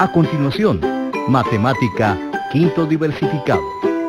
A continuación, Matemática Quinto Diversificado.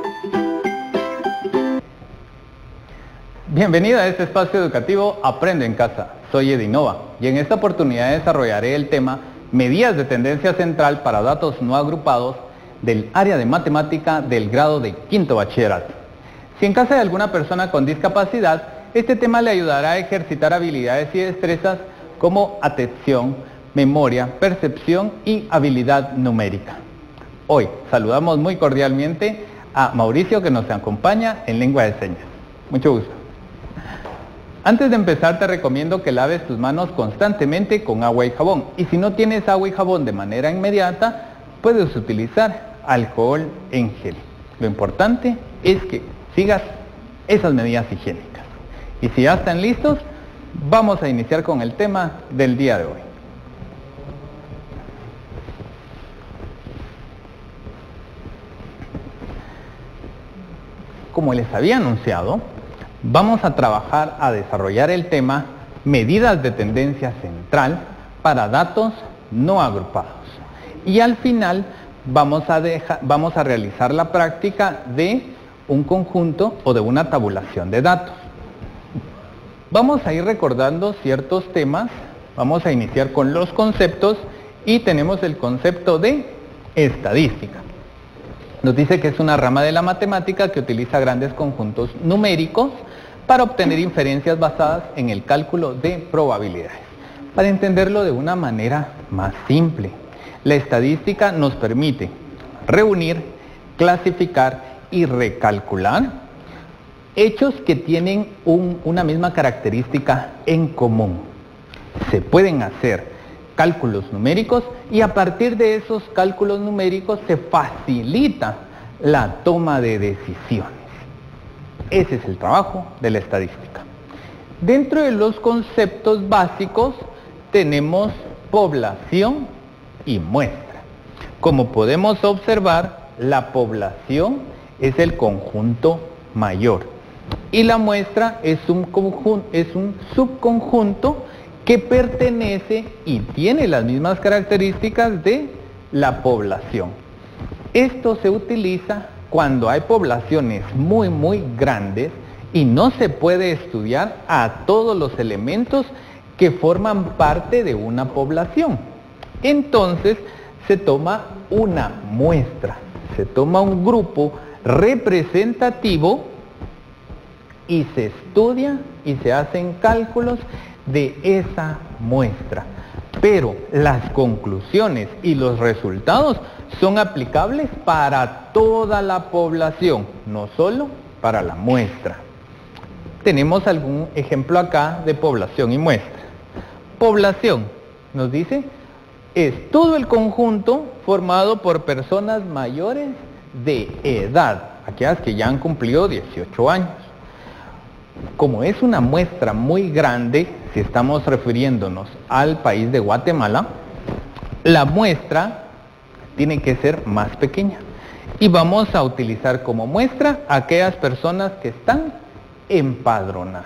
Bienvenido a este espacio educativo Aprende en Casa. Soy Edinova y en esta oportunidad desarrollaré el tema Medidas de tendencia central para datos no agrupados del área de matemática del grado de quinto bachillerato. Si en casa de alguna persona con discapacidad, este tema le ayudará a ejercitar habilidades y destrezas como atención, memoria, percepción y habilidad numérica. Hoy saludamos muy cordialmente a Mauricio, que nos acompaña en lengua de señas. Mucho gusto. Antes de empezar te recomiendo que laves tus manos constantemente con agua y jabón. Y si no tienes agua y jabón de manera inmediata, puedes utilizar alcohol en gel. Lo importante es que sigas esas medidas higiénicas. Y si ya están listos, vamos a iniciar con el tema del día de hoy. Como les había anunciado, vamos a trabajar a desarrollar el tema Medidas de tendencia central para datos no agrupados. Y al final vamos a realizar la práctica de un conjunto o de una tabulación de datos. Vamos a ir recordando ciertos temas. Vamos a iniciar con los conceptos y tenemos el concepto de estadística. Nos dice que es una rama de la matemática que utiliza grandes conjuntos numéricos para obtener inferencias basadas en el cálculo de probabilidades. Para entenderlo de una manera más simple, la estadística nos permite reunir, clasificar y recalcular hechos que tienen una misma característica en común. Se pueden hacer cálculos numéricos y a partir de esos cálculos numéricos se facilita la toma de decisiones. Ese es el trabajo de la estadística. Dentro de los conceptos básicos tenemos población y muestra. Como podemos observar, la población es el conjunto mayor y la muestra es un subconjunto que pertenece y tiene las mismas características de la población. Esto se utiliza cuando hay poblaciones muy grandes y no se puede estudiar a todos los elementos que forman parte de una población. Entonces se toma una muestra, se toma un grupo representativo y se estudia y se hacen cálculos de esa muestra. Pero las conclusiones y los resultados son aplicables para toda la población, no solo para la muestra. Tenemos algún ejemplo acá de población y muestra. Población, nos dice, es todo el conjunto formado por personas mayores de edad, aquellas que ya han cumplido 18 años. Como es una muestra muy grande, si estamos refiriéndonos al país de Guatemala, la muestra tiene que ser más pequeña. Y vamos a utilizar como muestra a aquellas personas que están empadronadas.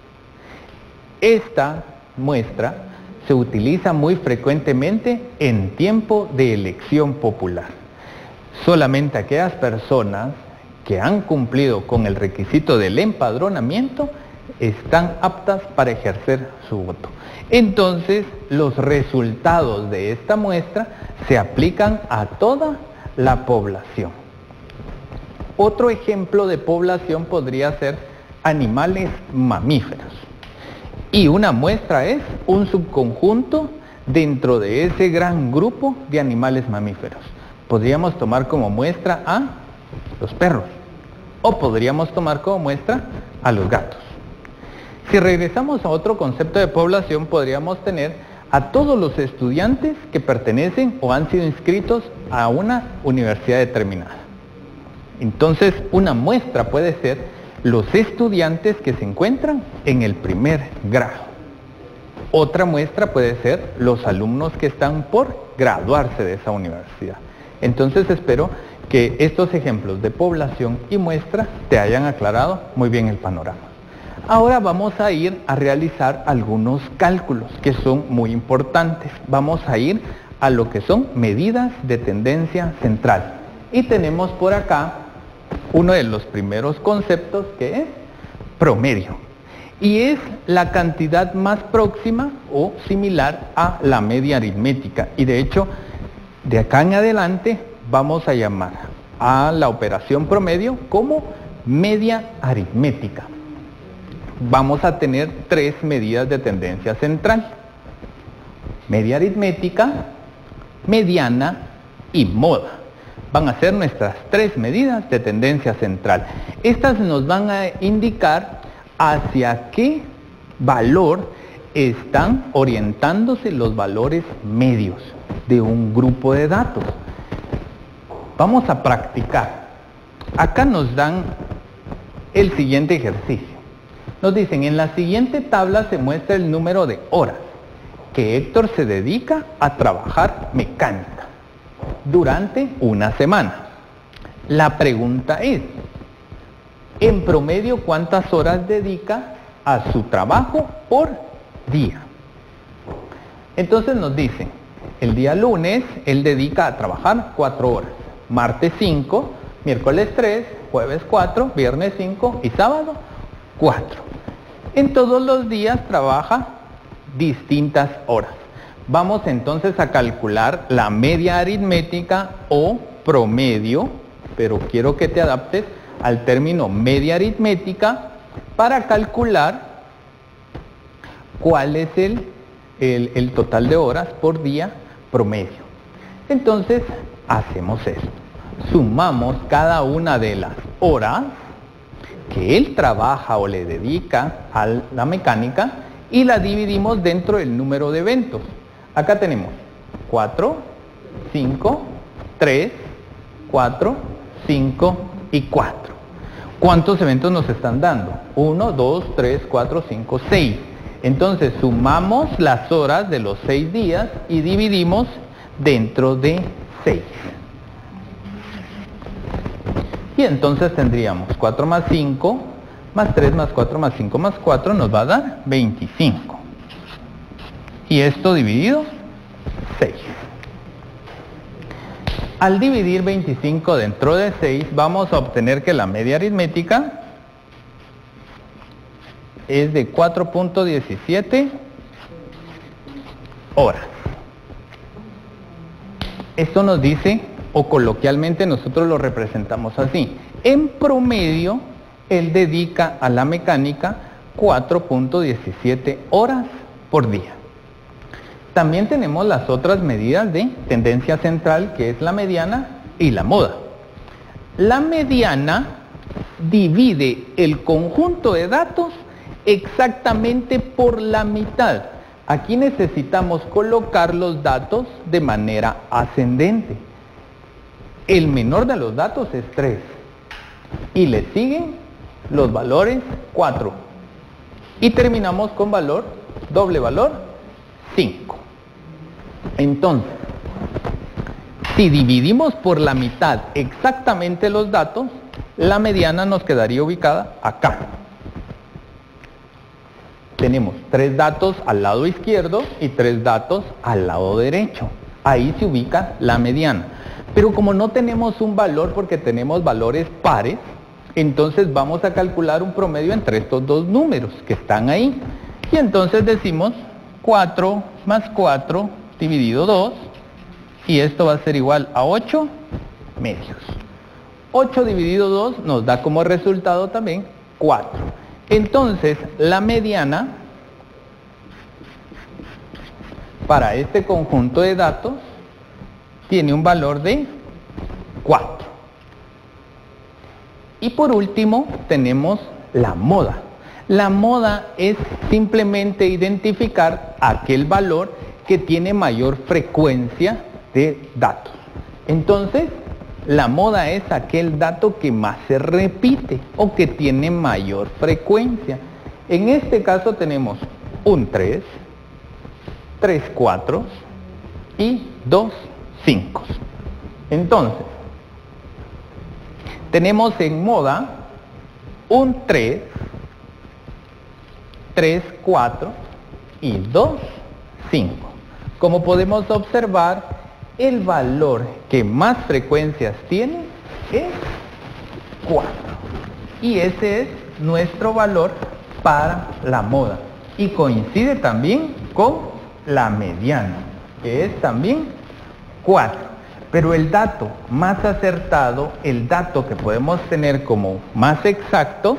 Esta muestra se utiliza muy frecuentemente en tiempo de elección popular. Solamente aquellas personas que han cumplido con el requisito del empadronamiento están aptas para ejercer su voto. Entonces, los resultados de esta muestra se aplican a toda la población. Otro ejemplo de población podría ser animales mamíferos. Y una muestra es un subconjunto dentro de ese gran grupo de animales mamíferos. Podríamos tomar como muestra a los perros o podríamos tomar como muestra a los gatos. Si regresamos a otro concepto de población, podríamos tener a todos los estudiantes que pertenecen o han sido inscritos a una universidad determinada. Entonces, una muestra puede ser los estudiantes que se encuentran en el primer grado. Otra muestra puede ser los alumnos que están por graduarse de esa universidad. Entonces, espero que estos ejemplos de población y muestra te hayan aclarado muy bien el panorama. Ahora vamos a ir a realizar algunos cálculos que son muy importantes. Vamos a ir a lo que son medidas de tendencia central. Y tenemos por acá uno de los primeros conceptos, que es promedio. Y es la cantidad más próxima o similar a la media aritmética. Y de hecho, de acá en adelante vamos a llamar a la operación promedio como media aritmética. Vamos a tener tres medidas de tendencia central: media aritmética, mediana y moda. Van a ser nuestras tres medidas de tendencia central. Estas nos van a indicar hacia qué valor están orientándose los valores medios de un grupo de datos. Vamos a practicar. Acá nos dan el siguiente ejercicio. Nos dicen: en la siguiente tabla se muestra el número de horas que Héctor se dedica a trabajar mecánica durante una semana. La pregunta es: en promedio, ¿cuántas horas dedica a su trabajo por día? Entonces nos dicen, el día lunes él dedica a trabajar 4 horas, martes 5, miércoles 3, jueves 4, viernes 5 y sábado 4. En todos los días trabaja distintas horas. Vamos entonces a calcular la media aritmética o promedio, pero quiero que te adaptes al término media aritmética para calcular cuál es el total de horas por día promedio. Entonces hacemos esto: sumamos cada una de las horas que él trabaja o le dedica a la mecánica y la dividimos dentro del número de eventos. Acá tenemos 4, 5, 3, 4, 5 y 4. ¿Cuántos eventos nos están dando? 1, 2, 3, 4, 5, 6. Entonces sumamos las horas de los 6 días y dividimos dentro de 6. Y entonces tendríamos 4 más 5, más 3 más 4 más 5 más 4 nos va a dar 25. Y esto dividido 6. Al dividir 25 dentro de 6, vamos a obtener que la media aritmética es de 4.17 horas. Esto nos dice, o coloquialmente nosotros lo representamos así: en promedio, él dedica a la mecánica 4.17 horas por día. También tenemos las otras medidas de tendencia central, que es la mediana y la moda. La mediana divide el conjunto de datos exactamente por la mitad. Aquí necesitamos colocar los datos de manera ascendente. El menor de los datos es 3 y le siguen los valores 4 y terminamos con valor, doble valor, 5. Entonces, si dividimos por la mitad exactamente los datos, la mediana nos quedaría ubicada acá. Tenemos 3 datos al lado izquierdo y 3 datos al lado derecho. Ahí se ubica la mediana. Pero como no tenemos un valor porque tenemos valores pares, entonces vamos a calcular un promedio entre estos dos números que están ahí. Y entonces decimos 4 más 4 dividido 2, y esto va a ser igual a 8 medios. 8 dividido 2 nos da como resultado también 4. Entonces la mediana para este conjunto de datos tiene un valor de 4. Y por último tenemos la moda. La moda es simplemente identificar aquel valor que tiene mayor frecuencia de datos. Entonces, la moda es aquel dato que más se repite o que tiene mayor frecuencia. En este caso tenemos un 3, 3 4 y 2 5. Entonces, tenemos en moda un 3, 3 4 y 2 5. Como podemos observar, el valor que más frecuencias tiene es 4. Y ese es nuestro valor para la moda. Y coincide también con la mediana, que es también 4. Pero el dato más acertado, el dato que podemos tener como más exacto,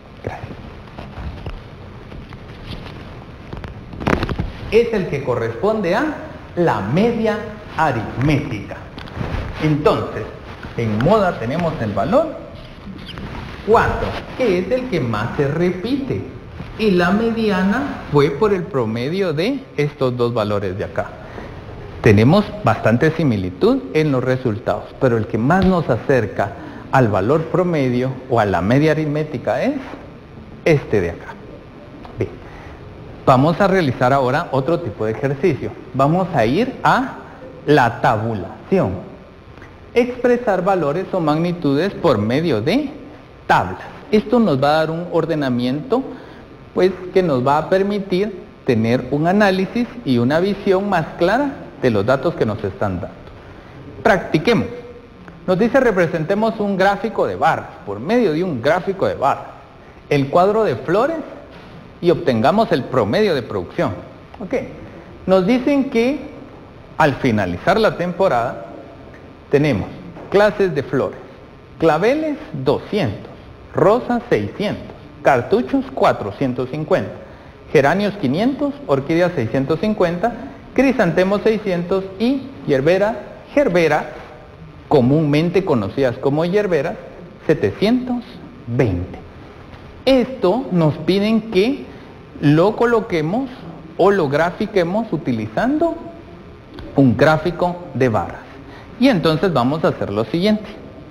es el que corresponde a la media aritmética. Entonces, en moda tenemos el valor 4, que es el que más se repite. Y la mediana fue por el promedio de estos dos valores de acá. Tenemos bastante similitud en los resultados, pero el que más nos acerca al valor promedio o a la media aritmética es este de acá. Bien. Vamos a realizar ahora otro tipo de ejercicio. Vamos a ir a la tabulación. Expresar valores o magnitudes por medio de tablas. Esto nos va a dar un ordenamiento, pues, que nos va a permitir tener un análisis y una visión más clara de los datos que nos están dando. Practiquemos. Nos dice representemos un gráfico de barras, por medio de un gráfico de barras, el cuadro de flores y obtengamos el promedio de producción. Ok. Nos dicen que al finalizar la temporada tenemos clases de flores, claveles 200, rosas 600, cartuchos 450, geranios 500, orquídeas 650, crisantemos 600 y gerberas, comúnmente conocidas como hierberas, 720. Esto nos piden que lo coloquemos o lo grafiquemos utilizando un gráfico de barras. Y entonces vamos a hacer lo siguiente.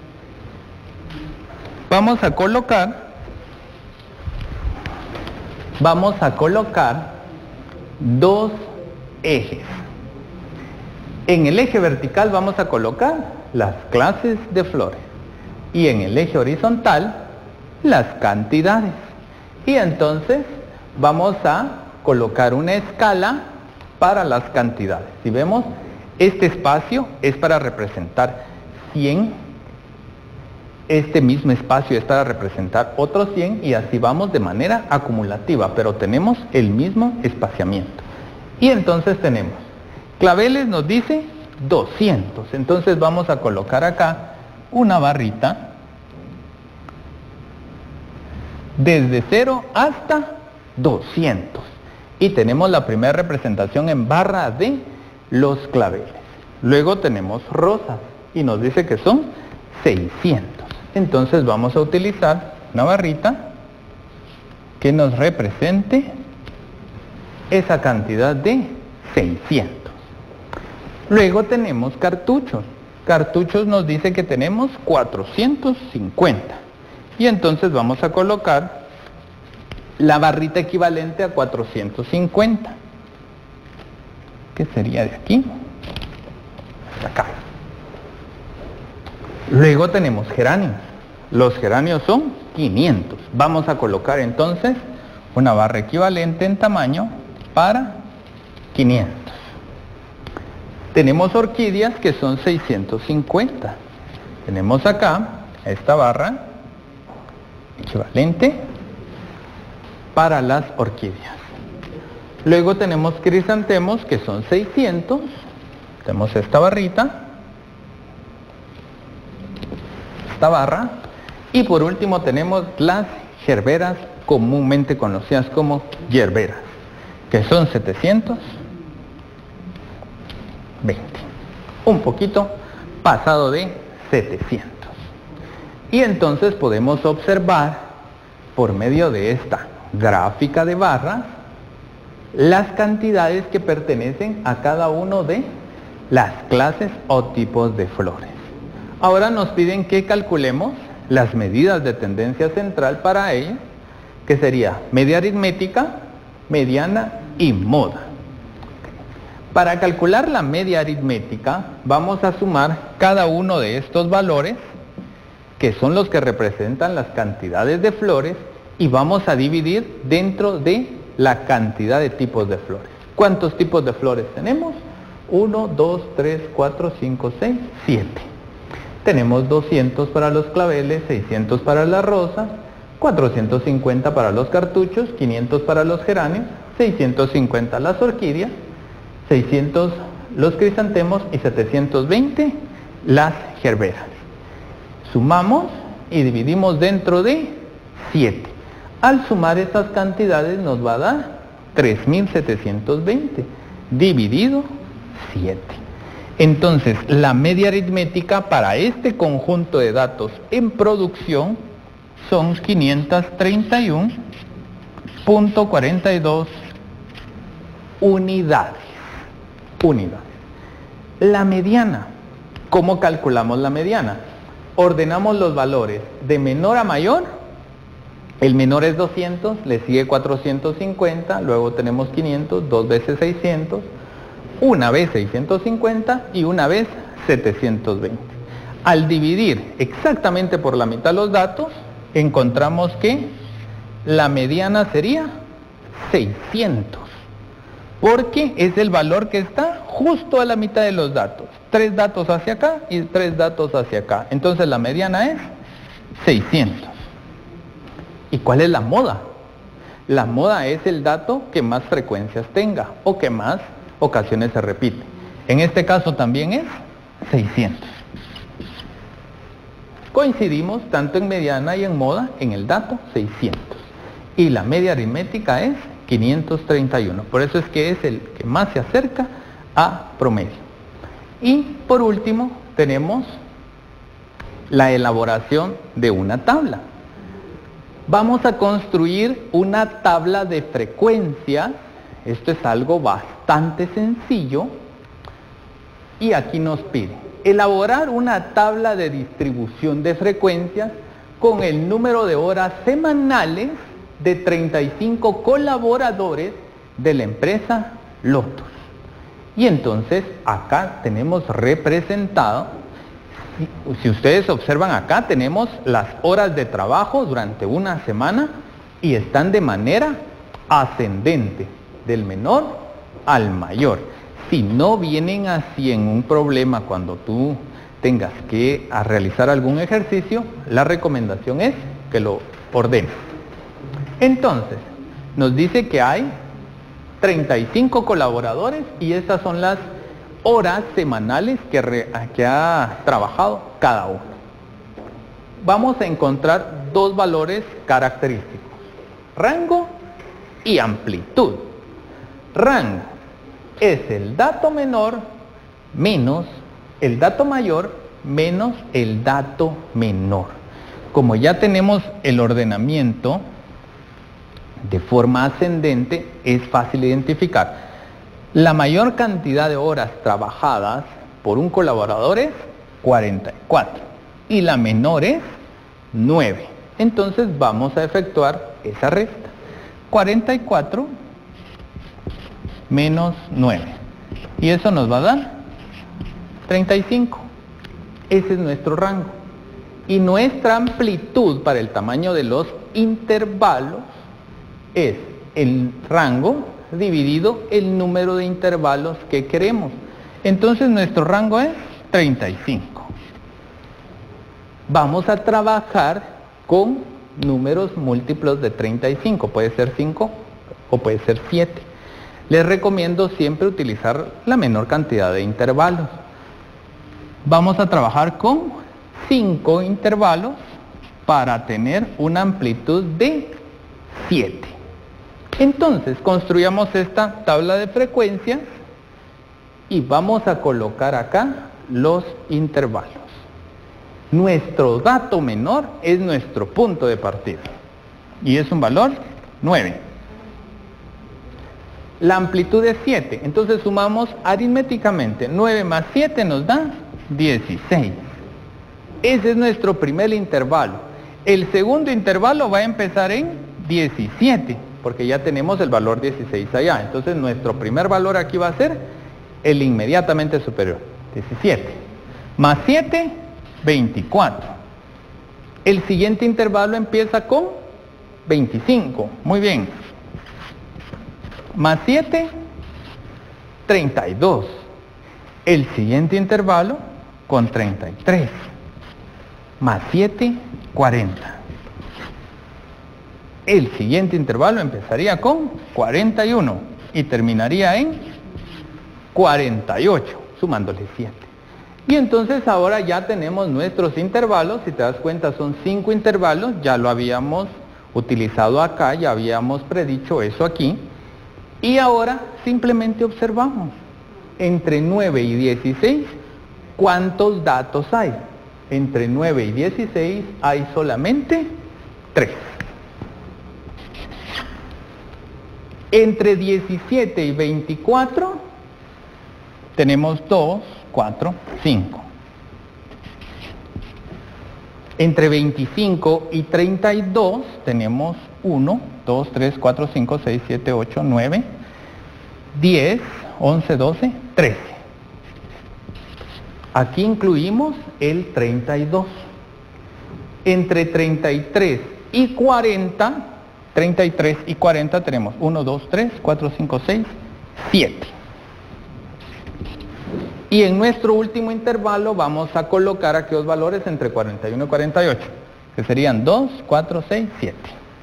Vamos a colocar dos ejes. En el eje vertical vamos a colocar las clases de flores y en el eje horizontal las cantidades. Y entonces vamos a colocar una escala para las cantidades. Si vemos, este espacio es para representar 100, este mismo espacio es para representar otros 100 y así vamos de manera acumulativa, pero tenemos el mismo espaciamiento. Y entonces tenemos, claveles nos dice 200, entonces vamos a colocar acá una barrita desde 0 hasta 200. Y tenemos la primera representación en barra de los claveles. Luego tenemos rosas y nos dice que son 600. Entonces vamos a utilizar una barrita que nos represente esa cantidad de 600. Luego tenemos cartuchos. Cartuchos nos dice que tenemos 450. Y entonces vamos a colocar la barrita equivalente a 450. ¿Qué sería de aquí? Hasta acá. Luego tenemos geranios. Los geranios son 500. Vamos a colocar entonces una barra equivalente en tamaño para 500. Tenemos orquídeas que son 650. Tenemos acá esta barra equivalente para las orquídeas. Luego tenemos crisantemos que son 600. Tenemos esta barrita, esta barra. Y por último tenemos las gerberas, comúnmente conocidas como hierberas, que son 720. Un poquito pasado de 700. Y entonces podemos observar por medio de esta gráfica de barras las cantidades que pertenecen a cada uno de las clases o tipos de flores. Ahora nos piden que calculemos las medidas de tendencia central para ellas, que sería media aritmética, mediana y moda. Para calcular la media aritmética vamos a sumar cada uno de estos valores, que son los que representan las cantidades de flores, y vamos a dividir dentro de la cantidad de tipos de flores. ¿Cuántos tipos de flores tenemos? 1, 2, 3, 4, 5, 6, 7. Tenemos 200 para los claveles, 600 para las rosas, 450 para los cartuchos, 500 para los geranios, 650 las orquídeas, 600 los crisantemos y 720 las gerberas. Sumamos y dividimos dentro de 7. Al sumar estas cantidades nos va a dar 3.720 dividido 7. Entonces, la media aritmética para este conjunto de datos en producción son 531.42 unidades. La mediana. ¿Cómo calculamos la mediana? Ordenamos los valores de menor a mayor. El menor es 200, le sigue 450, luego tenemos 500, 2 veces 600, una vez 650 y una vez 720. Al dividir exactamente por la mitad los datos, encontramos que la mediana sería 600, porque es el valor que está justo a la mitad de los datos. 3 datos hacia acá y 3 datos hacia acá. Entonces la mediana es 600. ¿Y cuál es la moda? La moda es el dato que más frecuencias tenga o que más ocasiones se repite. En este caso también es 600. Coincidimos tanto en mediana y en moda en el dato 600. Y la media aritmética es 531. Por eso es que es el que más se acerca a promedio. Y por último tenemos la elaboración de una tabla. Vamos a construir una tabla de frecuencias. Esto es algo bastante sencillo. Y aquí nos pide elaborar una tabla de distribución de frecuencias con el número de horas semanales de 35 colaboradores de la empresa Lotus. Y entonces acá tenemos representado, si ustedes observan acá, tenemos las horas de trabajo durante una semana y están de manera ascendente, del menor al mayor. Si no vienen así en un problema cuando tú tengas que realizar algún ejercicio, la recomendación es que lo ordenes. Entonces, nos dice que hay 35 colaboradores y estas son las horas semanales que ha trabajado cada uno. Vamos a encontrar dos valores característicos: rango y amplitud. Rango es el dato menor menos el dato mayor menos el dato menor. Como ya tenemos el ordenamiento de forma ascendente, es fácil identificar. La mayor cantidad de horas trabajadas por un colaborador es 44 y la menor es 9. Entonces vamos a efectuar esa resta. 44 menos 9. Y eso nos va a dar 35. Ese es nuestro rango. Y nuestra amplitud para el tamaño de los intervalos es el rango dividido el número de intervalos que queremos. Entonces nuestro rango es 35. Vamos a trabajar con números múltiplos de 35. Puede ser 5 o puede ser 7. Les recomiendo siempre utilizar la menor cantidad de intervalos. Vamos a trabajar con 5 intervalos para tener una amplitud de 7. Entonces, construyamos esta tabla de frecuencias y vamos a colocar acá los intervalos. Nuestro dato menor es nuestro punto de partida y es un valor 9. La amplitud es 7, entonces sumamos aritméticamente. 9 más 7 nos da 16. Ese es nuestro primer intervalo. El segundo intervalo va a empezar en 17, porque ya tenemos el valor 16 allá. Entonces nuestro primer valor aquí va a ser el inmediatamente superior, 17. Más 7, 24. El siguiente intervalo empieza con 25. Muy bien. Más 7, 32. El siguiente intervalo con 33. Más 7, 40. El siguiente intervalo empezaría con 41 y terminaría en 48, sumándole 7. Y entonces ahora ya tenemos nuestros intervalos. Si te das cuenta, son 5 intervalos. Ya lo habíamos utilizado acá, ya habíamos predicho eso aquí. Y ahora simplemente observamos. Entre 9 y 16, ¿cuántos datos hay? Entre 9 y 16 hay solamente 3. Entre 17 y 24 tenemos 2, 4, 5. Entre 25 y 32 tenemos 1, 2, 3, 4, 5, 6, 7, 8, 9, 10, 11, 12, 13. Aquí incluimos el 32. Entre 33 y 40, 33 y 40 tenemos 1, 2, 3, 4, 5, 6, 7. Y en nuestro último intervalo vamos a colocar aquellos valores entre 41 y 48, que serían 2, 4, 6, 7.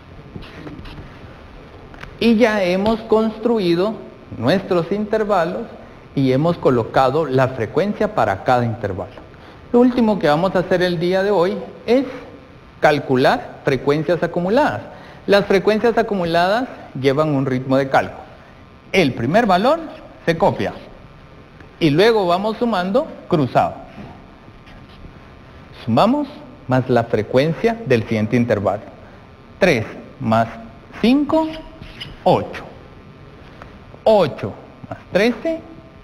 Y ya hemos construido nuestros intervalos y hemos colocado la frecuencia para cada intervalo. Lo último que vamos a hacer el día de hoy es calcular frecuencias acumuladas. Las frecuencias acumuladas llevan un ritmo de cálculo. El primer valor se copia y luego vamos sumando cruzado. Sumamos más la frecuencia del siguiente intervalo. 3 más 5, 8. 8 más 13,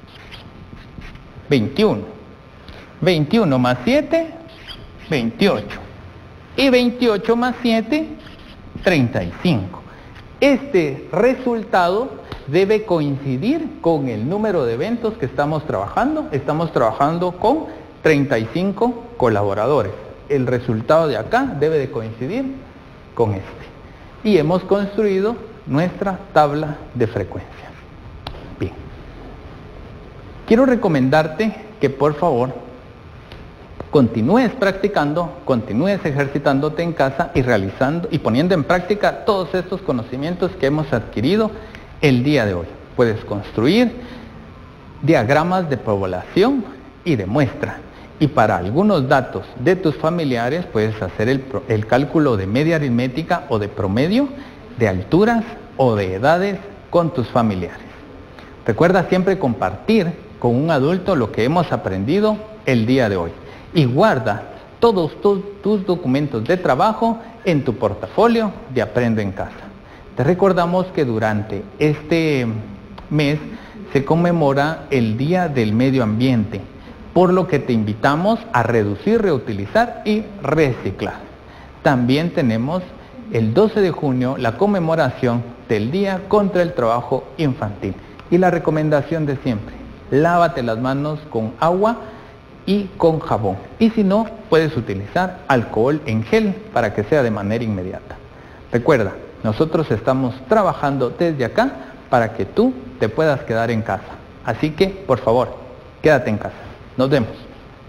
21. 21 más 7, 28. Y 28 más 7, 35. Este resultado debe coincidir con el número de eventos que estamos trabajando. Estamos trabajando con 35 colaboradores. El resultado de acá debe de coincidir con este. Y hemos construido nuestra tabla de frecuencias. Bien. Quiero recomendarte que por favor continúes practicando, continúes ejercitándote en casa y realizando y poniendo en práctica todos estos conocimientos que hemos adquirido el día de hoy. Puedes construir diagramas de población y de muestra. Y para algunos datos de tus familiares puedes hacer el cálculo de media aritmética o de promedio, de alturas o de edades con tus familiares. Recuerda siempre compartir con un adulto lo que hemos aprendido el día de hoy. Y guarda todos tus documentos de trabajo en tu portafolio de Aprendo en Casa. Te recordamos que durante este mes se conmemora el Día del Medio Ambiente, por lo que te invitamos a reducir, reutilizar y reciclar. También tenemos el 12 de junio la conmemoración del Día contra el Trabajo Infantil. Y la recomendación de siempre, lávate las manos con agua y con jabón. Y si no, puedes utilizar alcohol en gel para que sea de manera inmediata. Recuerda, nosotros estamos trabajando desde acá para que tú te puedas quedar en casa. Así que, por favor, quédate en casa. Nos vemos.